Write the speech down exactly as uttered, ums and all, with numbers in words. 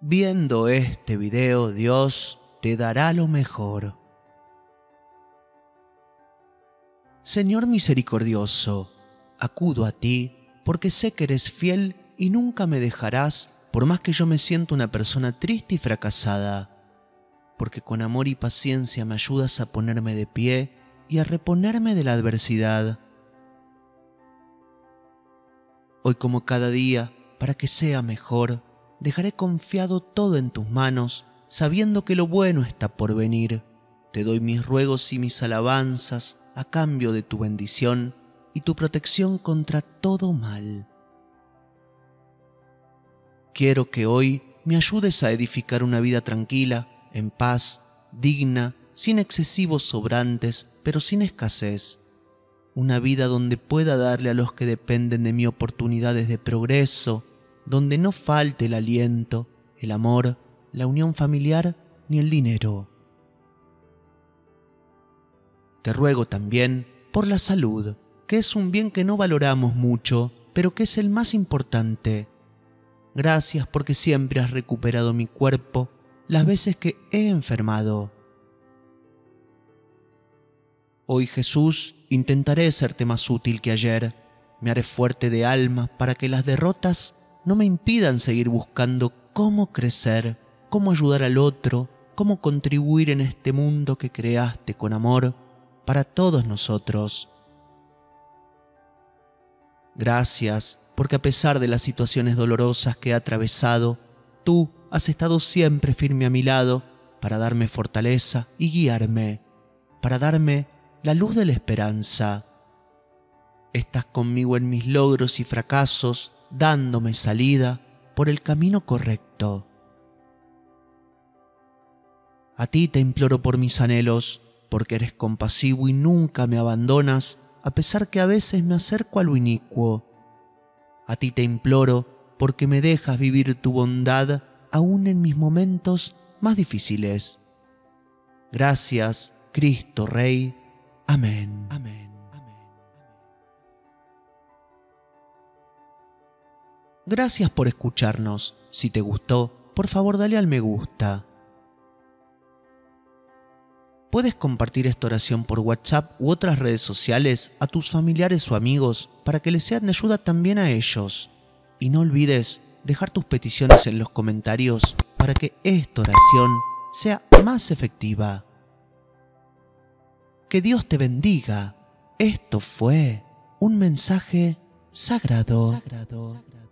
Viendo este video, Dios te dará lo mejor. Señor misericordioso, acudo a ti porque sé que eres fiel y nunca me dejarás, por más que yo me sienta una persona triste y fracasada, porque con amor y paciencia me ayudas a ponerme de pie y a reponerme de la adversidad. Hoy, como cada día, para que sea mejor, dejaré confiado todo en tus manos, sabiendo que lo bueno está por venir. Te doy mis ruegos y mis alabanzas a cambio de tu bendición y tu protección contra todo mal. Quiero que hoy me ayudes a edificar una vida tranquila, en paz, digna, sin excesivos sobrantes, pero sin escasez. Una vida donde pueda darle a los que dependen de mí oportunidades de progreso, donde no falte el aliento, el amor, la unión familiar ni el dinero. Te ruego también por la salud, que es un bien que no valoramos mucho, pero que es el más importante. Gracias porque siempre has recuperado mi cuerpo las veces que he enfermado. Hoy, Jesús, intentaré serte más útil que ayer. Me haré fuerte de alma para que las derrotas no me impidan seguir buscando cómo crecer, cómo ayudar al otro, cómo contribuir en este mundo que creaste con amor para todos nosotros. Gracias, porque a pesar de las situaciones dolorosas que he atravesado, tú has estado siempre firme a mi lado para darme fortaleza y guiarme, para darme la luz de la esperanza. Estás conmigo en mis logros y fracasos, dándome salida por el camino correcto. A ti te imploro por mis anhelos, porque eres compasivo y nunca me abandonas, a pesar que a veces me acerco a lo inicuo. A ti te imploro porque me dejas vivir tu bondad aún en mis momentos más difíciles. Gracias, Cristo Rey. Amén. Amén. Gracias por escucharnos. Si te gustó, por favor dale al me gusta. Puedes compartir esta oración por WhatsApp u otras redes sociales a tus familiares o amigos para que les sean de ayuda también a ellos. Y no olvides dejar tus peticiones en los comentarios para que esta oración sea más efectiva. Que Dios te bendiga. Esto fue un mensaje sagrado. sagrado.